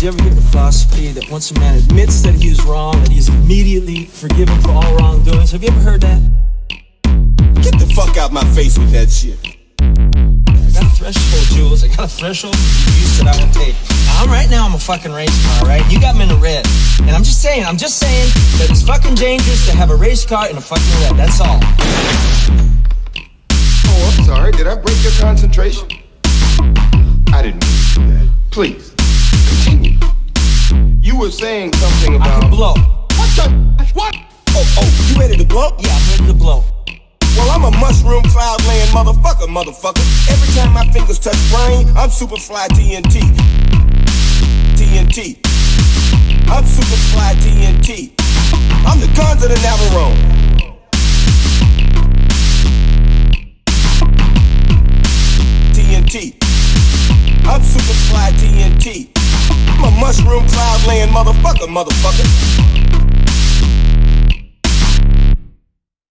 you ever hear the philosophy that once a man admits that he is wrong, that he is immediately forgiven for all wrongdoings? Have you ever heard that? Get the fuck out my face with that shit. I got a threshold, Jules. I got a threshold for use that I will take. Right now I'm a fucking race car, right? You got me in the red. And I'm just saying that it's fucking dangerous to have a race car in a fucking red. That's all. Oh, I'm sorry. Did I break your concentration? I didn't mean to do that. Please, continue. You were saying something about... I can blow. What the... What? Oh, you ready to blow? Yeah, I'm ready to blow. Well, I'm a mushroom cloud-laying motherfucker. Every time my fingers touch brain, I'm Superfly TNT. TNT. I'm Superfly TNT. I'm the guns of the Navarone. TNT. I'm Superfly TNT. I'm a mushroom cloud-laying motherfucker.